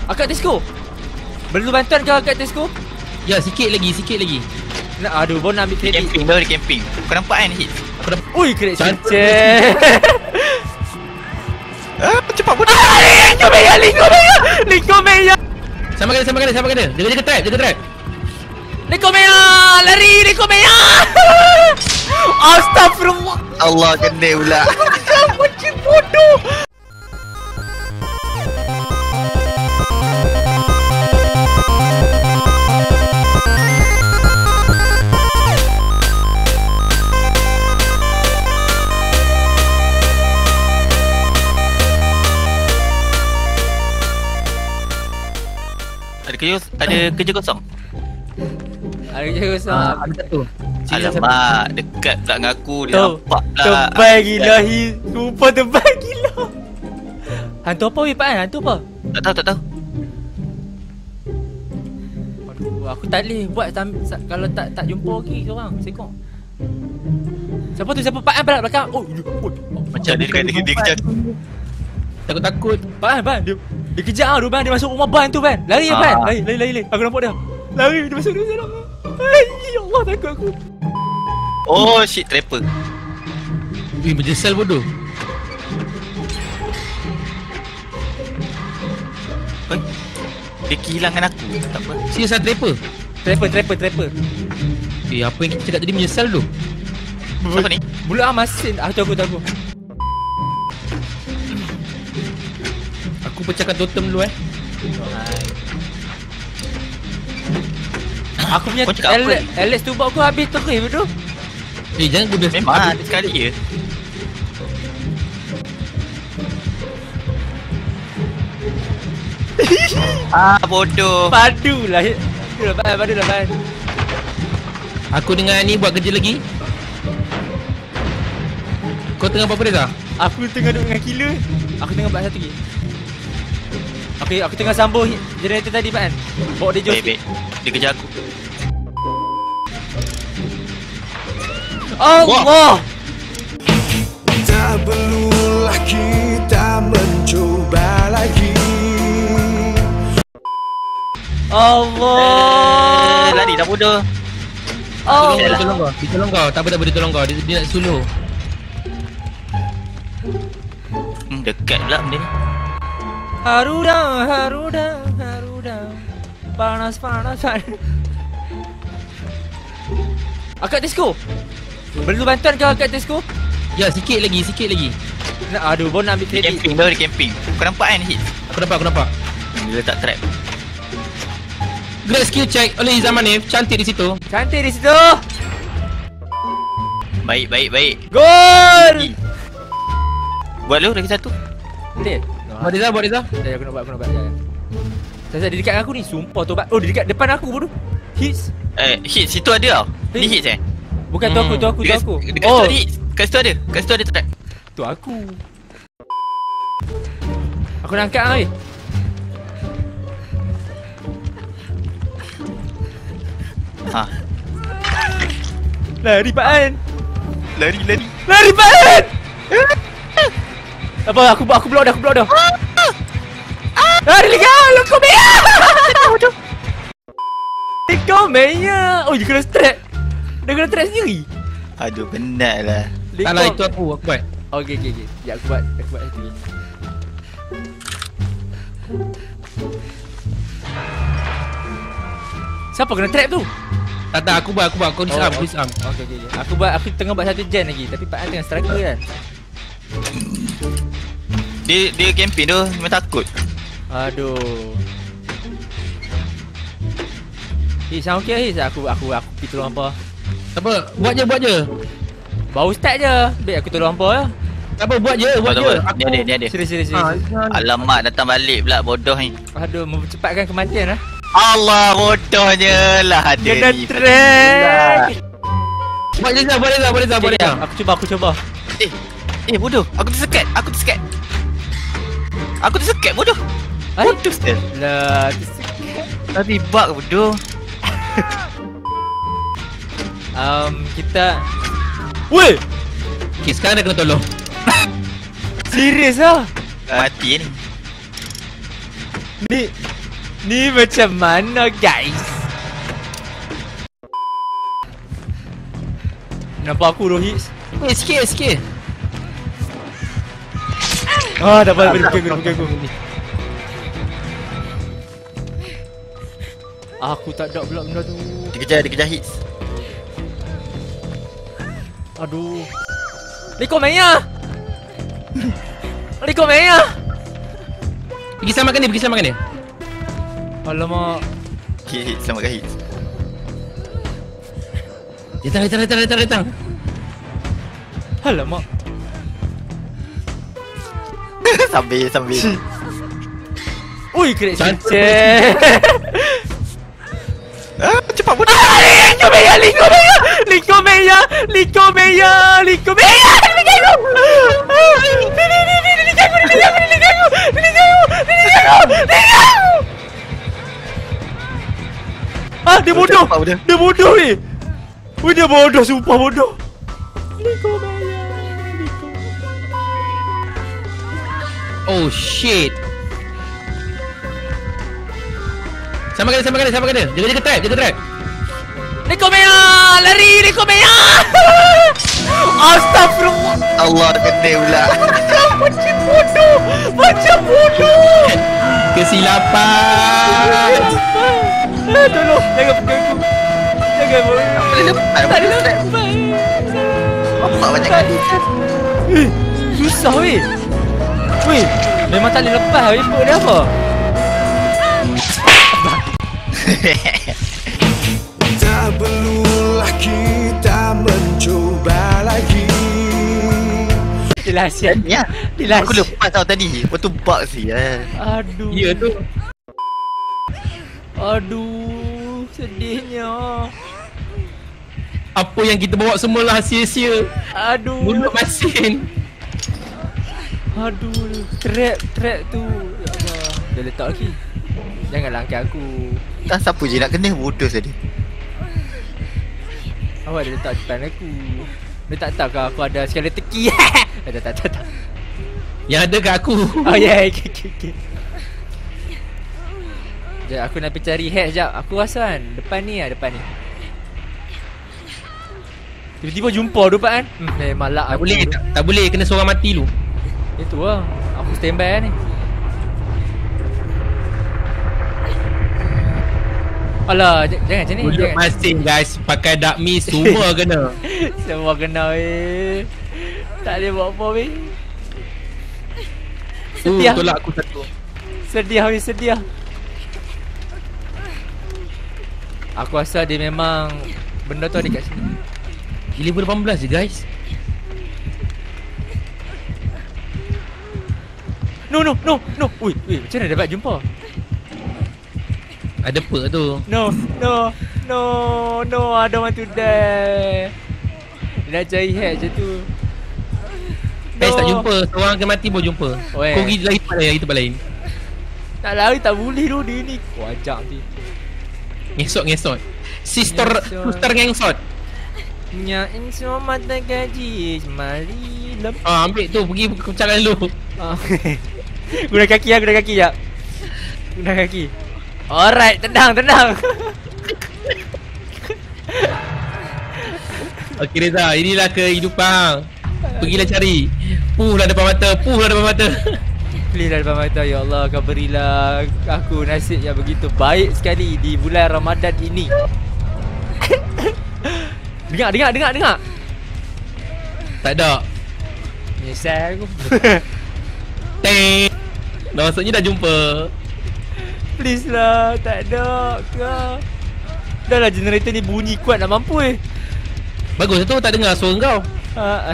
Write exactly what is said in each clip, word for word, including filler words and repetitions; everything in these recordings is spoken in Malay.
Akak Tesco. Perlu bantuan kau Akak Tesco? Ya, sikit lagi, sikit lagi. Nak, aduh, baru nak ambil Di kredit. camping dah, di camping. Kau nampak kan hit? Aku dah Ui, kredit Cantik. cincin. Ah, cepat bodoh. Lingko Meya, Lingko Meya. Lingko Meya. sama kena, sama kena, sama kena. Jaga jaga trap, jaga trap. Lingko Meya. Lari, Lingko Meya. Astagfirullah. Allah kena pula. Kamu cik bodoh. Ada kerja, ada kerja kosong. Ada kerja kosong. Ah, ada satu. Alamak, dekat pula dengan aku. Dia Tu, nampak pula. tebal gila hi. Sumpah tebal gila. Hantu apa weh Pak An? Hantu apa? Tak tahu, tak tahu. Aduh, aku tak boleh buat sam- sa- kalau tak tak jumpa lagi seorang. Sekong. Siapa tu? Siapa Pak An belakang belakang? Oh, dia, oh, oh. Macam dia dekat dia, dia kejar aku. Takut-takut. Pak An, Pak An, dia dia kejar ah, dia, dia masuk rumah ban tu Ban. Lari ya Ah. Ban. Lari, lari, lari, lari. Aku nampak dia. Lari, dia masuk dia masuk. Ai, ya Allah takut aku. Oh shit, trapper. Wih, berjesal bodoh. Oi, dia kehilangan aku. Tak apa. Serius lah trapper. Trapper, trapper, trapper. Eh, apa yang kita cakap tadi menyesal tu? Siapa ni? Mulut ah masin. Ah tu aku tahu. Aku pecahkan totem dulu eh. Aku punya Kau cakap apa Alex, ni? Alex tu buat aku habis terus betul. Eh, jangan guna Memang ada sekali je. Ah, bodoh. Padu lah. Padu lah Ban, padu lah Ban. Aku dengan ni buat kerja lagi. Kau tengah buat apa Reza? Aku tengah duduk dengan killer. Aku tengah buat satu lagi. Aku aku tengah sambung generator tadi Ban. Bawa dia Baik, joystick. baik. Dia kejar aku. Allah. Tak perlulah kita mencoba lagi. Allah. Eh, lari dah bodoh. Allah. Tolong, dia tolong kau. Dia tolong kau. Tak apa, tak apa, dia tolong kau. Dia, dia nak suluh. Hmm, dekat pula benda ni. Haruda, haruda, haruda. Panas, panas, panas. Akak Tesco. Perlu bantuan kau Akak Tesco? Ya, sikit lagi, sikit lagi. Nak, aduh, baru nak ambil Di kredit. camping dah, di camping. Kau nampak kan hit? Aku nampak, aku nampak. Dia letak trap. Great skill check oleh Zaman Nif. Cantik di situ. Cantik di situ. Baik, baik, baik. Gol. Buat lu lagi satu. Boleh? Buat Reza, buat Reza. Sekejap, aku nak buat, aku nak buat. Sekejap. Saya dia dekat aku ni, sumpah tobat. Oh, dia dekat depan aku bodoh. Hits. Eh, hit situ ada tau. Ni hit eh. Bukan tu aku, tu aku, tu Dekat, aku. dekat situ Oh, ada hit. Kat situ ada. Kat situ ada trap. tu aku. Aku nak angkat weh. Ha. Lari Pak An. Lari, lari. Lari Pak An. Apa aku aku blok dah, aku blok dah. Lari legal, kau Meya. Kau Meya. Oh, dia kena strap. Dia kena strap sendiri. Aduh, penat lah. Tak lah, itu aku, aku buat. Okey, okey, okey. Ya, aku buat, aku buat satu lagi. Siapa kena trap tu? Tak, tak, aku buat, aku buat. Kau disarm, kau oh, disarm. Okey, okey, okey. Aku buat, aku tengah buat satu gen lagi. Tapi Pak An tengah struggle kan. Dia dia camping tu memang takut. Aduh. His, sama okey His. Aku, aku, aku pergi tolong hampa. Tak apa, buat je, buat je. Baru start je. Baik, aku tolong hampa lah. Tak apa, buat je, buat Tak je. apa, ni ada, ni ada. Serius, serius, Ah, serius. jangan. Alamak, datang balik pula bodoh ni. Aduh, mempercepatkan kematian lah. Allah, bodohnya lah ada Kena ni. track. Buat Reza, buat Reza, buat Reza, buat Sekejap, Reza. aku cuba, aku cuba. Eh, eh bodoh. Aku tersekat, aku tersekat. Aku tersekat bodoh. Ay? Bodoh still. Lah, tersekat. Tadi bug bodoh. Um, kita... Weh! Okay, sekarang dah kena tolong. Serius lah. Mati ni. Ni, Ni macam mana guys? Nampak aku Rohit? Eh, sikit, sikit. Ah, dapat balik bukan aku, bukan aku. Aku tak ada pula benda tu. Dikejar, dikejar hits. Aduh. Liko Maya. Liko Maya. Pergi selamatkan dia, pergi selamatkan dia. Alamak. Hit, hit, selamatkan hits. Datang, datang, datang, datang, datang. Alamak. Sambil, sambil. Ui, kena Cantik. cincin. Ah, cepat bodoh. Liko Maya, Liko Maya. Liko Maya, Liko Maya, Liko Maya. Ah, dia bodoh. Cepat bodoh. Dia bodoh ni. Wih, dia bodoh, sumpah bodoh. Liko Maya, Liko. Oh shit. Samakan dia, samakan dia, samakan dia. Jaga jaga trap, jaga trap. Liko Maya, lari Liko Maya. Astagfirullah. Allah kena pula. Macam bodoh. Macam bodoh. Kesilapan. Ah, tolong, jangan pegang aku. Jangan bodoh. Boleh lepas, Tak boleh ada lepas. lepas. Bapak banyak kali. Eh, susah weh. Weh, memang tak boleh lepas weh. Put dia apa? Tak perlulah kita mencoba lagi. Dilahsiat. Ya. Dilahsiat. Aku lepas tau tadi. Lepas tu bug sih. Eh. Aduh. Ya tu. Aduh, sedihnya. Apa yang kita bawa semualah sia-sia. Aduh. Mulut masin. Aduh, trap, trap tu. Ya Allah. Dia letak lagi. Janganlah angkat aku. Tak siapa je nak kena bodoh tadi. Awak dia letak depan aku. Dia tak tahu ke aku ada sekali teki. Tak, tak, tak, tak. Yang ada kat aku. Oh ya, yeah. Okay, okay, okay. Sekejap, aku nak pergi cari hack sekejap. Aku rasa kan, depan ni lah, depan ni. Tiba-tiba jumpa tu Pak kan. Hmm, memang lah Tak aku boleh, tu. tak, tak boleh kena seorang mati lu. Itu lah. Aku standby lah ni. Alah, j- jangan macam ni. Mulut Jangan. masin guys, pakai dark mist semua kena. Semua kena weh. Tak boleh buat apa weh. Tu Sedih. tolak aku satu. Sedih weh, sedih. Aku rasa dia memang benda tu ada kat sini. Level lapan belas je guys. No, no, no, no. Ui, ui, macam mana dapat jumpa? Ada perk tu. No, no, no, no, I don't want to die. Dia nak cari hack je tu. Guys tak jumpa, seorang akan mati baru jumpa. Weh. Kau pergi lari tempat lain, lari tempat lain. Nak lari tak boleh tu dia ni. Kau ajak nanti. Ngesot ngesot. Sister Ngesot. sister ngesot. Nya insya mata gaji mari lem. Ah ambil tu pergi kencangkan dulu. Ah. Guna kaki lah, guna kaki jap. Guna kaki. Alright, tenang, tenang. Okey Reza, inilah kehidupan. Pergilah cari. Puhlah depan mata, puhlah depan mata. Please lah depan mata, ya Allah, kau berilah aku nasib yang begitu baik sekali di bulan Ramadan ini. Dengar, dengar, dengar, dengar. Tak ada. Menyesal aku. Teng. Dah maksudnya dah jumpa. Please lah, tak ada ke? Dah lah generator ni bunyi kuat nak mampu eh. Bagus tu tak dengar suara kau. Ha.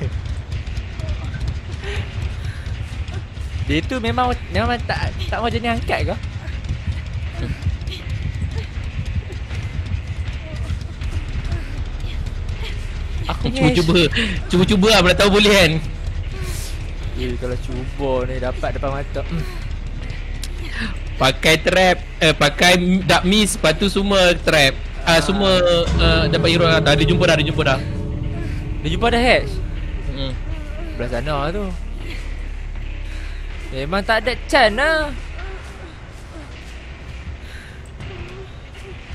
Dia tu memang memang tak tak mau jenis angkat ke? Aku Cuba-cuba. Cuba-cuba lah, mana tahu boleh kan. Eh, kalau cuba ni dapat depan mata. Hmm. Pakai trap, eh pakai dark mist, lepas tu semua trap. Ah uh, semua uh, dapat hero dah. Dah dia jumpa dah, dia jumpa dah. Dia jumpa ada hatch. Hmm. Belah sana tu. Memang tak ada chance lah.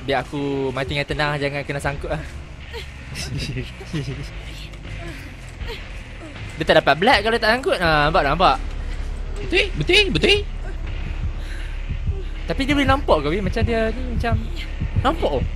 biar aku mati dengan tenang, jangan kena sangkut lah. Dia tak dapat black kalau tak sangkut. Ha, nampak tak? Nampak? Betul? Betul? Betul? Tapi dia boleh nampak ke weh? Macam dia ni macam nampak oh.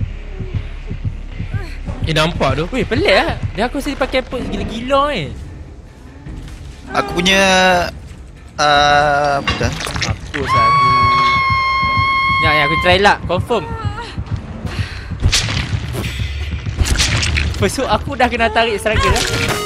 Eh nampak tu. Weh pelik lah. Dia aku rasa dia pakai apa gila-gila eh. Aku punya uh, apa tu? Mampus lah aku. Ya, ya aku try lah, confirm. Besok aku dah kena tarik striker lah.